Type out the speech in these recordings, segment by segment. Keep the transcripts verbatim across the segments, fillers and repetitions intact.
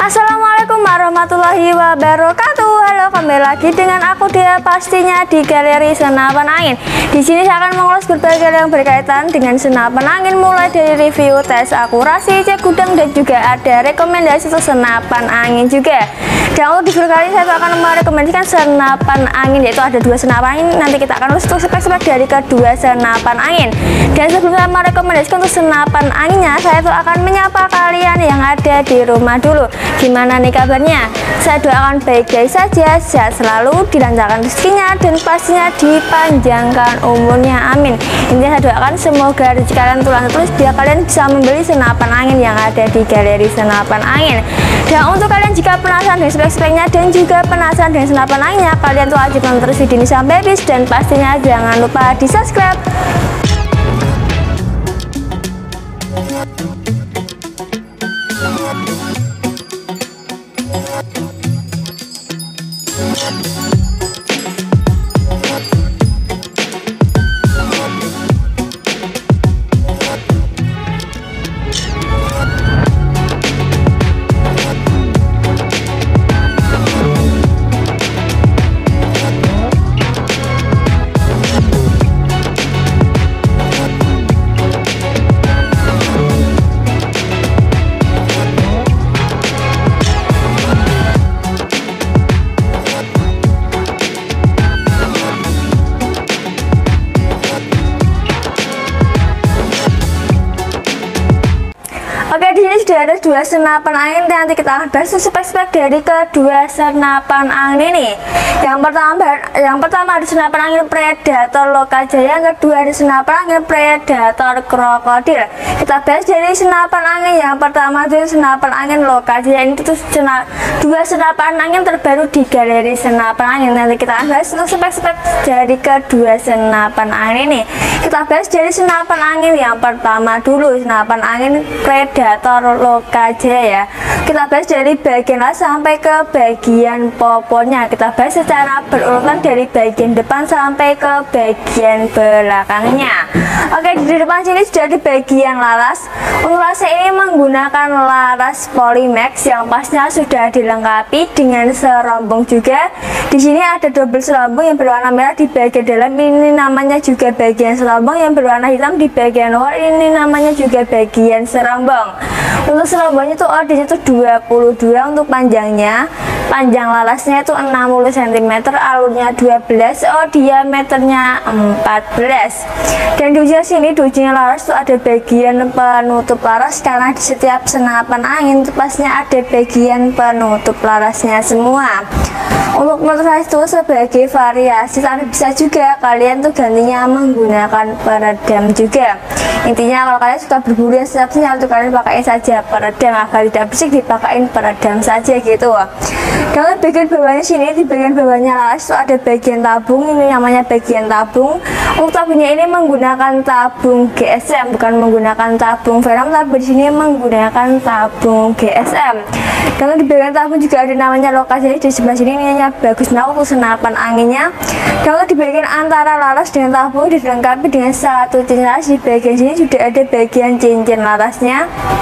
Assalamualaikum warahmatullahi wabarakatuh. Halo, kembali lagi dengan aku Dia, pastinya di Galeri Senapan Angin. Di sini saya akan mengulas berbagai hal yang berkaitan dengan senapan angin, mulai dari review, tes akurasi, cek gudang, dan juga ada rekomendasi untuk senapan angin juga. Dan untuk di video kali ini saya akan merekomendasikan senapan angin, yaitu ada dua senapan angin. Nanti kita akan ulas untuk spek-spek dari kedua senapan angin. Dan sebelum saya merekomendasikan untuk senapan anginnya, saya tuh akan menyapa kalian yang ada di rumah dulu. Gimana nih kabarnya? Saya doakan baik-baik saja, sehat selalu, dilancarkan rezekinya, dan pastinya dipanjangkan umurnya, amin. Intinya saya doakan semoga rezeki kalian tulang terus biar kalian bisa membeli senapan angin yang ada di Galeri Senapan Angin. Dan untuk kalian jika penasaran dengan spek-speknya dan juga penasaran dengan senapan anginnya, kalian tuh wajib nonton terus video ini sampai habis, dan pastinya jangan lupa di subscribe. Oke, di sini sudah ada dua senapan angin. Nanti kita akan bahas spek-spek dari kedua senapan angin ini. Yang pertama, yang pertama ada senapan angin Predator Lokajaya, yang kedua ada senapan angin Predator Krokodil. Kita bahas dari senapan angin yang pertama itu senapan angin Lokajaya. Ini tuh sena, dua senapan angin terbaru di Galeri Senapan Angin. Nanti kita akan bahas untuk spek-spek dari kedua senapan angin ini. Kita bahas dari senapan angin yang pertama dulu, senapan angin Predator Lokajaya ya. Kita bahas dari bagian atas sampai ke bagian popotnya. Kita bahas secara berurutan dari bagian depan sampai ke bagian belakangnya. Oke, di depan sini sudah di bagian laras. Untuk laras ini menggunakan laras Polymax yang pasnya sudah dilengkapi dengan serombong juga. Di sini ada double serombong yang berwarna merah di bagian dalam, ini namanya juga bagian serombong. Yang berwarna hitam di bagian luar, ini namanya juga bagian serombong. Untuk serombongnya tuh ordernya tuh dua puluh dua untuk panjangnya. Panjang larasnya itu enam puluh sentimeter, alurnya dua belas, oh diameternya empat belas. Dan di ujung sini, di ujungnya laras itu ada bagian penutup laras, karena di setiap senapan angin itu pasnya ada bagian penutup larasnya semua. Untuk penutup laras itu sebagai variasi, tapi bisa juga kalian tuh gantinya menggunakan peredam juga. Intinya kalau kalian suka berburu yang siap-siap, untuk kalian pakaiin saja peredam, agar tidak bersih dipakaiin peredam saja gitu. Kalau bagian bawahnya sini, di bagian bawahnya laras itu ada bagian tabung, ini namanya bagian tabung. Untuk tabungnya ini menggunakan tabung G S M, bukan menggunakan tabung Venom, tapi di sini menggunakan tabung G S M. Dan di bagian tabung juga ada namanya lokasi di sebelah sini, ini hanya bagus nah untuk senapan anginnya. Kalau di bagian antara laras dengan tabung dilengkapi dengan satu cincin laras. Di bagian sini sudah ada bagian cincin larasnya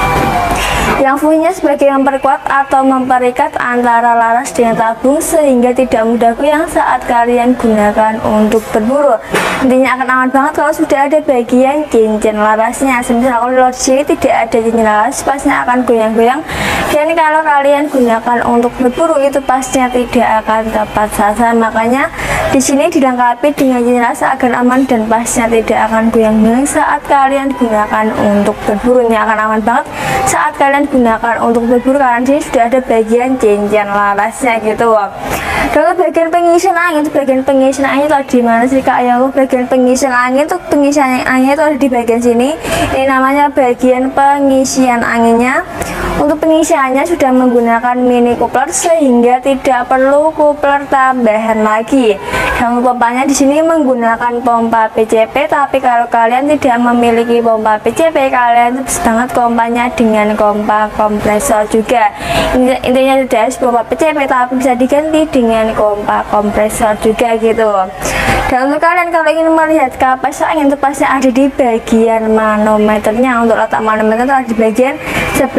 yang fungsinya sebagai memperkuat atau memperikat antara laras dengan tabung sehingga tidak mudah goyang saat kalian gunakan untuk berburu. Intinya akan aman banget kalau sudah ada bagian cincin larasnya. Semisal kalau di sini tidak ada cincin laras, pasnya akan goyang-goyang. Dan kalau kalian gunakan untuk berburu itu pastinya tidak akan tepat sasaran. Makanya di sini dilengkapi dengan cincin laras agar aman dan pastinya tidak akan goyang-goyang saat kalian gunakan untuk berburu. Ini akan aman banget saat kalian gunakan untuk berburu, karena di sini sudah ada bagian cincin larasnya gitu. Kalau bagian pengisian angin itu bagian pengisian angin itu ada di mana sih kak? Ya, bagian pengisian angin itu pengisian angin itu ada di bagian sini. Ini namanya bagian pengisian anginnya. Untuk pengisiannya sudah menggunakan mini coupler sehingga tidak perlu coupler tambahan lagi. Dan pompanya di sini menggunakan pompa P C P, tapi kalau kalian tidak memiliki pompa P C P, kalian bisa banget pompanya dengan pompa kompresor juga. Intinya tidak harus pompa P C P, tapi bisa diganti dengan pompa kompresor juga gitu. Dan untuk kalian kalau ingin melihat kapas angin itu pasti ada di bagian manometernya. Untuk letak manometer itu ada di bagian sebelah sini, ada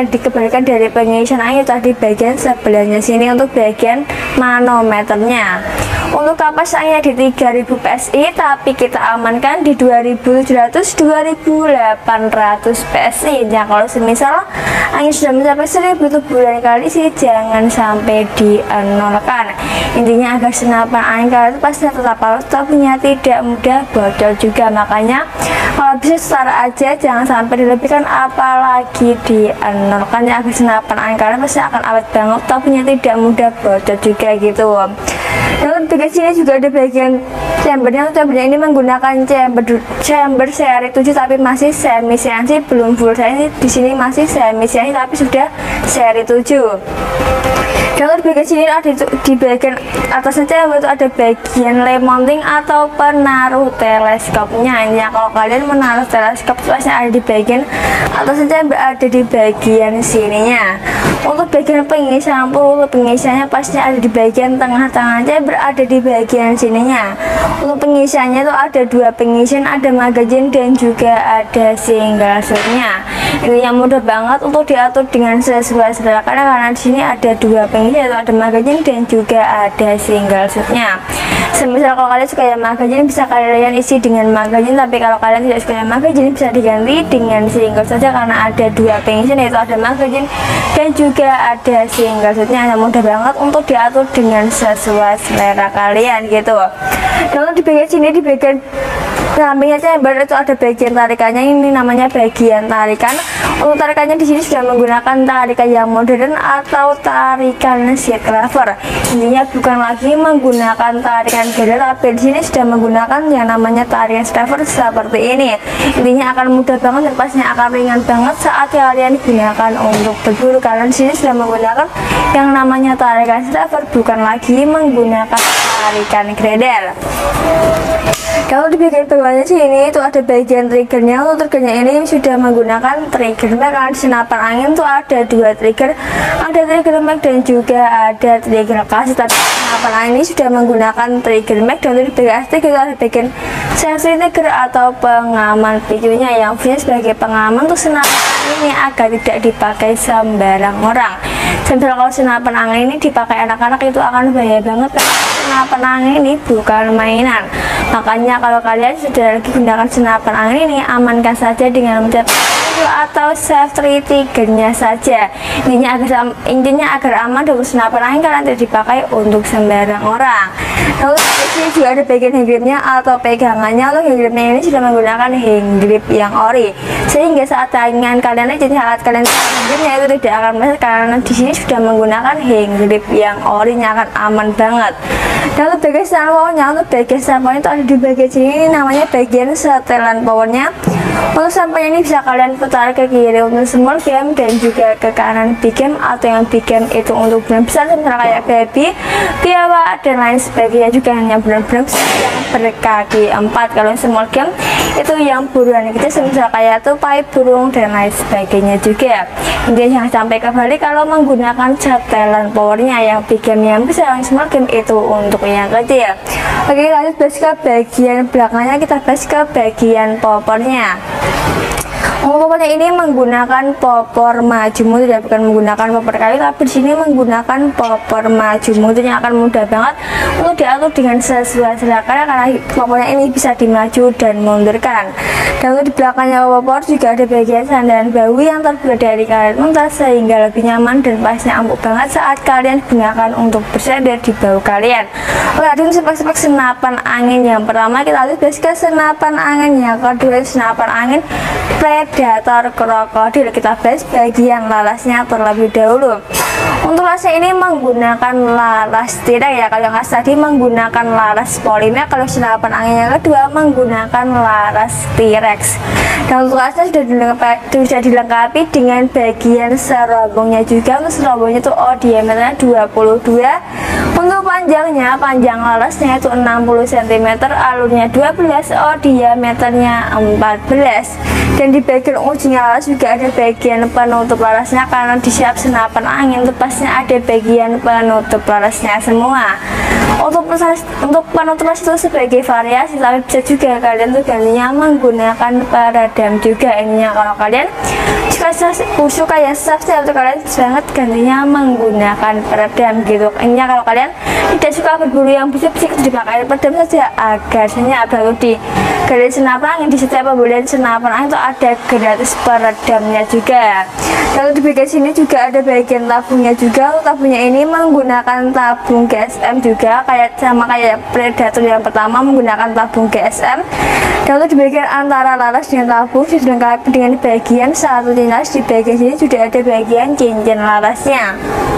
dikebalikan dari pengisian angin itu di bagian sebelahnya sini untuk bagian manometernya. Untuk kapasitas anginnya di tiga ribu P S I, tapi kita amankan di dua ribu tujuh ratus sampai dua ribu delapan ratus P S I. Nah, kalau semisal angin sudah mencapai seribu itu bulan kali sih jangan sampai dienolkan. Intinya agar senapan angin kalian itu pasti tetap halus, tapinya tidak mudah bocor juga. Makanya kalau bisa setara aja, jangan sampai dilebihkan apalagi dienolkan ya, agar senapan angin kalian pasti akan awet banget, tapinya tidak mudah bocor juga gitu. Dan di sini juga ada bagian chambernya. Chambernya ini menggunakan chamber chamber seri tujuh tapi masih semi C N C, belum full C N C. Di sini masih semi C N C tapi sudah seri tujuh. Dan di bagian sini ada di bagian atasnya chamber itu ada bagian lay mounting atau penaruh teleskopnya. Ya, kalau kalian menaruh teleskop pasti ada di bagian atasnya chamber, ada di bagian sininya. Untuk bagian pengisian peluru, pengisiannya pasti ada di bagian tengah-tengah chamber, ada di bagian sininya. Untuk pengisiannya itu ada dua pengisian, ada magazine dan juga ada single shotnya. Ini yang mudah banget untuk diatur dengan sesuai selera karena di sini ada dua pengisian, yaitu ada magazine dan juga ada single shotnya. Semisal kalau kalian suka yang magazine bisa kalian isi dengan magazine, tapi kalau kalian tidak suka yang magazine bisa diganti dengan single saja karena ada dua pengisian, yaitu ada magazine dan juga ada single shotnya. Yang mudah banget untuk diatur dengan sesuai selera kalian gitu. Kalau di bagian sini, di bagian sampingnya chamber itu ada bagian tarikannya, ini namanya bagian tarikan. Untuk tarikannya di sini sudah menggunakan tarikan yang modern atau tarikan seat lever. Intinya bukan lagi menggunakan tarikan gedor, tapi di sini sudah menggunakan yang namanya tarikan seat lever seperti ini. Intinya akan mudah banget dan pastinya akan ringan banget saat kalian gunakan untuk berburu. Kalian di sini sudah menggunakan yang namanya tarikan seat lever, bukan lagi menggunakan tarikan gedor. Kalau di bagian bawahnya sini itu ada bagian triggernya. Untuk triggernya ini sudah menggunakan trigger mag. Karena di senapan angin tuh ada dua trigger, ada trigger mag dan juga ada trigger kasih. Tapi senapan angin ini sudah menggunakan trigger mag. Dan di bagian trigger ada bagian safety trigger atau pengaman picunya, yang fungsinya sebagai pengaman untuk senapan angin ini agar tidak dipakai sembarang orang. Semisal kalau senapan angin ini dipakai anak-anak itu akan bahaya banget, karena senapan angin ini bukan mainan. Makanya kalau kalian sudah lagi gunakan senapan angin ini, amankan saja dengan mencet atau safety triggernya saja. Intinya agar intinya agar aman dengan senapan angin kalian tidak dipakai untuk sembarang orang. Lalu di sini juga ada bagian hand gripnya atau pegangannya. Lalu hand gripnya ini sudah menggunakan hand grip yang ori, sehingga saat tangan kalian jadi saat kalian hand gripnya itu tidak akan meleset karena di sini sudah menggunakan hand grip yang orinya, akan aman banget. Dan untuk bagian setelan powernya, untuk bagian setelan powernya itu ada di bagian sini, ini namanya bagian setelan powernya. Untuk sampahnya ini bisa kalian putar ke kiri untuk small game dan juga ke kanan big game, atau yang big game itu untuk brand besar misalnya kayak baby, biawak dan lain sebagainya, juga hanya brand-brand besar yang berkaki empat. Kalau small game itu yang buruan gitu, misal kayak tupai, burung dan lain sebagainya juga. Intinya jangan sampai kembali kalau menggunakan setelan powernya, yang big game yang besar, yang small game itu untuk yang kecil. Oke, lanjut bahas ke bagian belakangnya, kita bahas ke bagian popornya. Untuk popornya ini menggunakan popor maju mundur, ya, bukan menggunakan popor kayu, tapi di sini menggunakan popor maju mundur yang akan mudah banget untuk diatur dengan sesuai selera karena popornya ini bisa dimaju dan mundurkan. Dan untuk di belakangnya popor juga ada bagian sandaran bahu yang terbuat dari karet mentah sehingga lebih nyaman dan pastinya empuk banget saat kalian gunakan untuk bersandar di bahu kalian. Oke, ada spek-spek senapan angin. Yang pertama kita lihat bahas ke senapan angin, yang kedua senapan angin Predator krokodil. Kita bahas bagian lalasnya terlebih dahulu. Untuk lasnya ini menggunakan lalas tirai, ya, kalau yang khas tadi menggunakan laras polimer, kalau senapan angin yang kedua menggunakan laras T-Rex. Dan untuk lasnya sudah dilengkapi, sudah dilengkapi dengan bagian serobongnya juga. Untuk serobongnya itu oh diameternya dua puluh dua Untuk panjangnya, panjang larasnya itu enam puluh sentimeter, alurnya dua belas, oh diameternya empat belas. Dan di bagian ujungnya laras juga ada bagian penutup larasnya, karena di siap senapan angin tepasnya ada bagian penutup larasnya semua. Untuk untuk penutup laras itu sebagai variasi, tapi bisa juga kalian tuh gantinya menggunakan peredam juga. Ininya kalau kalian suka suka yang soft, atau kalian sangat gantinya menggunakan peredam gitu. Ininya kalau kalian tidak suka berburu yang bisik-bisik, dipakai peredam saja agar senyap. Lalu di garis senapan angin, di setiap pembelian senapan angin itu ada gratis peredamnya juga. Lalu di bagian sini juga ada bagian tabungnya juga. Untuk tabungnya ini menggunakan tabung G S M juga, kayak sama kayak Predator yang pertama menggunakan tabung G S M. Dan untuk di bagian antara laras dengan tabung sudah dilengkapi dengan bagian satu tinas. Di bagian sini sudah ada bagian cincin larasnya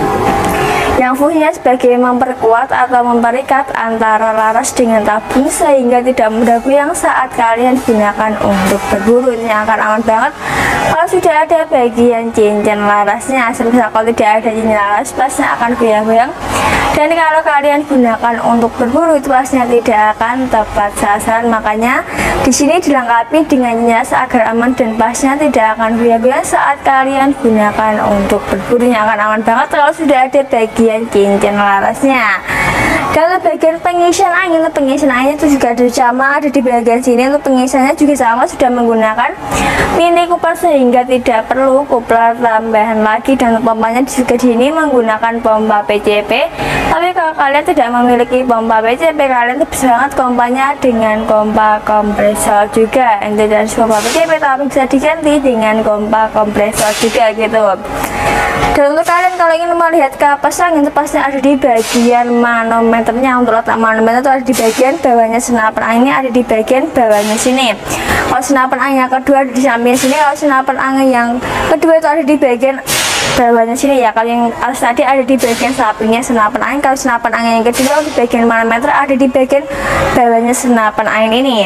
yang fungsinya sebagai memperkuat atau memperikat antara laras dengan tabung sehingga tidak mudah goyang saat kalian gunakan untuk berburu. Ini akan aman banget kalau sudah ada bagian cincin larasnya. Misal kalau tidak ada cincin laras, pasnya akan goyang-goyang, dan kalau kalian gunakan untuk berburu itu pasnya tidak akan tepat sasaran. Makanya di sini dilengkapi dengan jas agar aman dan pasnya tidak akan goyang-goyang saat kalian gunakan untuk berburu. Ini akan aman banget kalau sudah ada bagian cincin larasnya. Kalau bagian pengisian angin, pengisian angin itu juga ada sama, ada di bagian sini. Untuk pengisiannya juga sama, sudah menggunakan mini cooper sehingga tidak perlu kupler tambahan lagi. Dan pompanya juga di sini menggunakan pompa P C P. Tapi kalau kalian tidak memiliki pompa P C P, kalian itu bisa banget pompanya dengan pompa kompresor juga. Ente dan pompa P C P tapi bisa diganti dengan pompa kompresor juga gitu. Dan untuk kalian kalau ingin melihat kapas angin, itu pasti ada di bagian manometernya. Untuk letak manometer itu ada di bagian bawahnya senapan anginnya, ada di bagian bawahnya sini. Kalau senapan angin yang kedua ada di samping sini, kalau senapan angin yang kedua itu ada di bagian bawahnya sini ya. Kalau yang atas tadi ada di bagian sampingnya senapan angin, kalau senapan angin yang kedua di bagian manometer ada di bagian bawahnya senapan angin ini.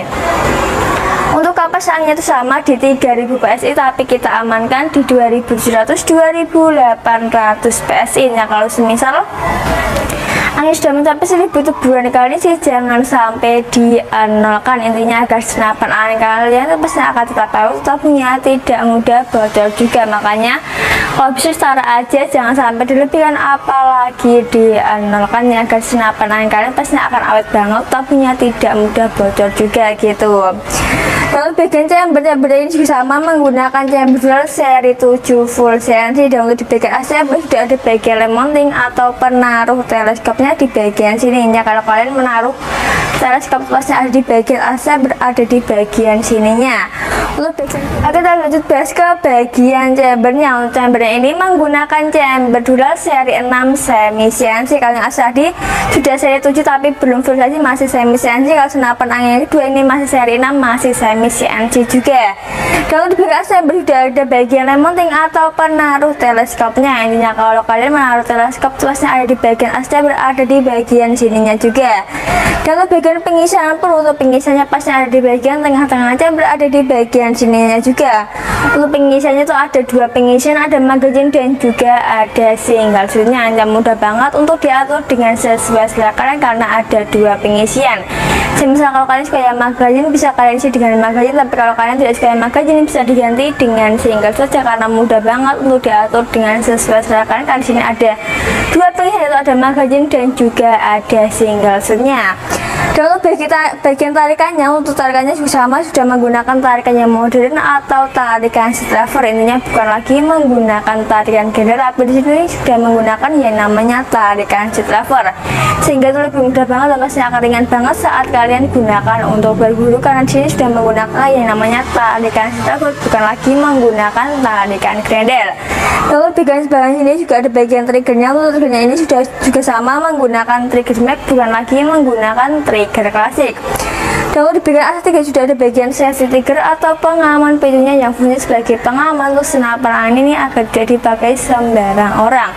Untuk kapas anginnya itu sama di tiga ribu P S I, tapi kita amankan di dua ribu tujuh ratus dua ribu delapan ratus P S I nya. Kalau semisal angin sudah mencapai seribu teburan kali sih jangan sampai dianalkan. Intinya agar senapan angin kalian itu pasti akan tetap tahu, tabungnya tidak mudah bocor juga. Makanya kalau bisa setara aja, jangan sampai dilebihkan apalagi dianalkan ya, agar senapan angin kalian pasti akan awet banget, tabungnya tidak mudah bocor juga gitu. Lalu bagian chamber, chamber ini juga sama menggunakan chamber seri tujuh full C N C. Dan untuk di bagian atas chamber sudah ada bagian lem mounting atau penaruh teleskopnya di bagian sininya. Kalau kalian menaruh teleskop pasnya ada di bagian atas, berada di bagian sininya. Untuk bagian, kita lanjut bahas ke bagian chambernya. Untuk chambernya ini menggunakan chamber dual seri enam semi C N C. Kalau yang atas tadi sudah seri tujuh tapi belum full saja, masih semi C N C. Kalau senapan angin yang kedua ini masih seri enam, masih semi C N C juga. Kalau di bagian chamber sudah ada bagian lem mounting atau penaruh teleskopnya. Intinya kalau kalian menaruh teleskop tuasnya ada di bagian atas, berada di bagian sininya juga. Kalau bagian pengisian peluru, pengisiannya pasnya ada di bagian tengah-tengah aja, berada di bagian sininya juga. Untuk pengisiannya itu ada dua pengisian, ada magazine dan juga ada single shootnya. Yang mudah banget untuk diatur dengan sesuai selera kalian karena ada dua pengisian. Misal kalau kalian suka yang magazine bisa kalian isi dengan magazine, tapi kalau kalian tidak suka yang magazine bisa diganti dengan single saja karena mudah banget untuk diatur dengan sesuai selera kalian. Karena di sini ada dua pilihan, yaitu ada magazine dan juga ada single shootnya. Dan untuk bagian, bagian tarikannya, untuk tarikannya juga sama, sudah menggunakan tarikan yang modern atau tarikan driver. Intinya bukan lagi menggunakan tarikan gender, tapi di sini sudah menggunakan yang namanya tarikan driver, sehingga itu lebih mudah banget dan pasti akan ringan banget saat kalian gunakan untuk berburu, karena di sini sudah menggunakan yang namanya tarikan driver, bukan lagi menggunakan tarikan grendel. Lalu bagian sebelah sini juga ada bagian triggernya. Untuk triggernya ini sudah juga sama menggunakan trigger mag, bukan lagi menggunakan trigger klasik. Lalu di bagian atas juga sudah ada bagian safety trigger atau pengaman pintunya yang fungsinya sebagai pengaman untuk senapan angin ini agar tidak dipakai sembarang orang.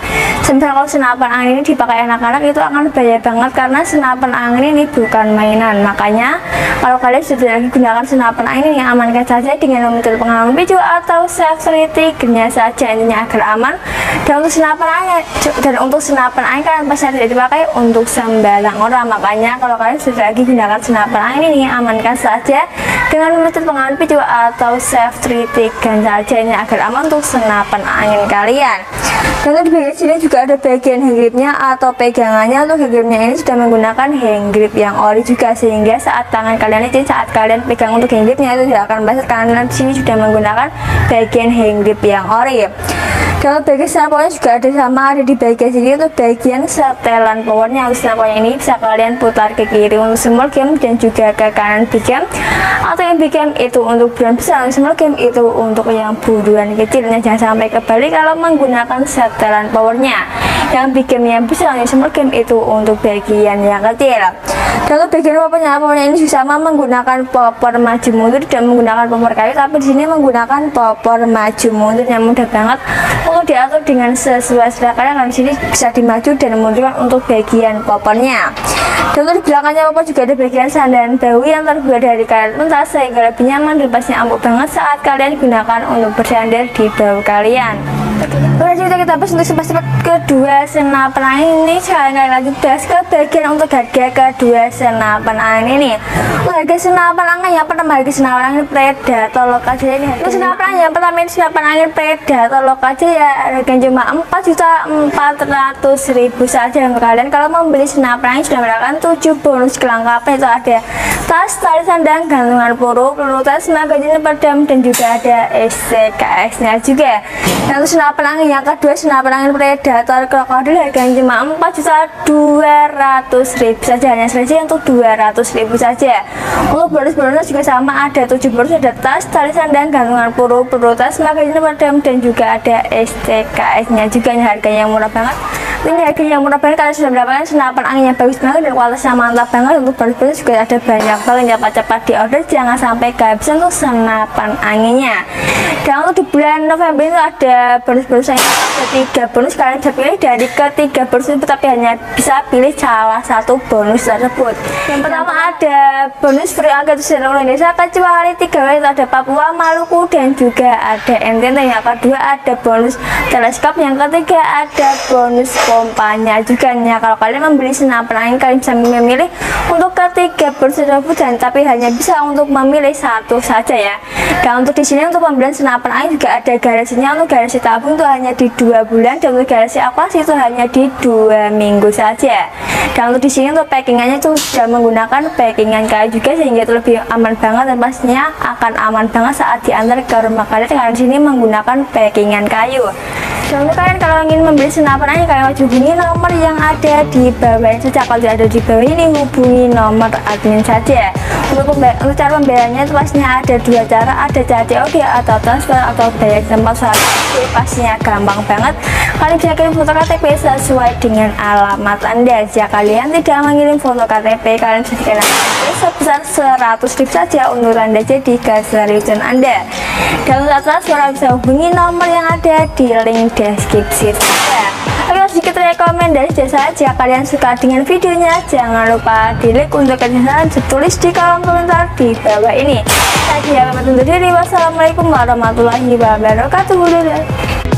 Sebenarnya kalau senapan angin ini dipakai anak-anak itu akan bahaya banget, karena senapan angin ini bukan mainan. Makanya kalau kalian sudah lagi gunakan senapan angin yang amankan saja dengan memencet pengaman picu atau safety triggernya saja, intinya agar aman. Dan untuk senapan angin dan untuk senapan angin kalian pasti tidak dipakai untuk sembarang orang. Makanya kalau kalian sudah lagi gunakan senapan angin ini amankan saja dengan memencet pengaman picu atau safety trigger saja, ini agar aman untuk senapan angin kalian. Dan di bagian sini juga ada bagian hand gripnya atau pegangannya. Untuk hand gripnya ini sudah menggunakan hand grip yang ori juga, sehingga saat tangan kalian ini saat kalian pegang untuk hand gripnya itu tidak akan basah, karena di sini sudah menggunakan bagian hand grip yang ori. Kalau bagian senapannya juga ada sama, ada di bagian sini untuk bagian setelan powernya. Untuk senapannya ini bisa kalian putar ke kiri untuk small game dan juga ke kanan big game, atau yang big game itu untuk buruan besar, small game itu untuk yang buruan kecilnya. Jangan sampai kebalik kalau menggunakan setelan powernya. Yang big game yang besar, yang small game itu untuk bagian yang kecil. Kalau bagian powernya, powernya ini sama menggunakan popor maju mundur, tidak menggunakan popor kayu, tapi di sini menggunakan popor maju mundur yang mudah banget untuk diatur dengan sesuai selera kalian. Di sini bisa dimaju dan mundurkan untuk bagian popornya. Dan untuk di belakangnya popor juga ada bagian sandaran bahu yang terbuat dari karet pentas, sehingga lebih nyaman dan pastinya empuk banget saat kalian gunakan untuk bersandar di bahu kalian. Udah cerita kita bahas untuk spek kedua senapan angin ini. Sekarang lanjut bahas ke bagian untuk harga kedua senapan angin ini. Untuk harga senapan angin yang pertama, harga senapan angin Predator Lokaja ini. Untuk senapan angin yang pertama ini senapan angin Predator Lokaja ya, harganya cuma empat juta empat ratus ribu saja. Untuk kalian kalau membeli senapan angin sudah mendapatkan tujuh bonus kelengkapan, itu ada tas, tali sandang, gantungan peluru, peluru tas, magazin peredam, dan juga ada S C K S nya juga. Dan untuk senapan angin yang kedua, senapan angin Predator Krokodil, harganya cuma empat juta dua ratus ribu saja, hanya saja untuk dua ratus ribu saja. Untuk bonus-bonus juga sama, ada tujuh bonus, ada tas, tali sandang, gantungan peluru, peluru tas, magazin peredam, dan juga ada S C K S nya juga. Ini harganya yang murah banget. Ini harganya yang murah banget, kalian sudah mendapatkan senapan angin yang bagus banget dan kualitasnya mantap banget. Untuk bonus-bonus juga ada banyak banget, cepat-cepat di order, jangan sampai kehabisan untuk senapan anginnya. Dan untuk di bulan November itu ada bonus-bonus yang ada tiga bonus, kalian bisa pilih dari ketiga bonus itu, tapi hanya bisa pilih salah satu bonus tersebut. Yang pertama ada bonus free angkat seluruh Indonesia kecuali tiga wilayah, itu ada Papua, Maluku, dan juga ada N T T. Yang kedua ada bonus teleskop, yang ketiga ada bonus pompanya juga. Ya, kalau kalian membeli senapan angin kalian bisa memilih untuk ketiga bonus tersebut, dan tapi hanya bisa untuk memilih satu saja ya. Dan untuk di sini untuk pembelian senapan angin juga ada garasinya. Untuk garasi tabung itu hanya di dua bulan, dan untuk garasi akuasi itu hanya di dua minggu saja. Dan untuk di sini untuk packingannya itu sudah menggunakan packingan kayu juga, sehingga itu lebih aman banget dan pastinya akan aman banget saat diantar ke rumah kalian, karena di sini menggunakan packingan kayu. Dan untuk kalian kalau ingin membeli senapan angin, kalian wajib hubungi nomor yang ada di bawah ini saja. Kalau tidak ada di bawah ini, hubungi nomor admin saja. Untuk, untuk cara pembayarannya itu pastinya ada dua cara, ada cara C O D atau transfer atau bayar tempat saat itu. Pastinya gampang banget. Kalian bisa kirim foto K T P sesuai dengan alamat Anda. Jika kalian tidak mengirim foto K T P, kalian bisa dikenakan sebesar seratus ribu saja untuk tanda jadi keseriusan Anda. Dan untuk transfer kalian bisa hubungi nomor yang ada di link deskripsi saja. Oke, sedikit rekomendasi jasa. Jika kalian suka dengan videonya, jangan lupa di like untuk kesaran, tulis di kolom komentar di bawah ini. Saya Gia pamit undur diri. Wassalamualaikum warahmatullahi wabarakatuh.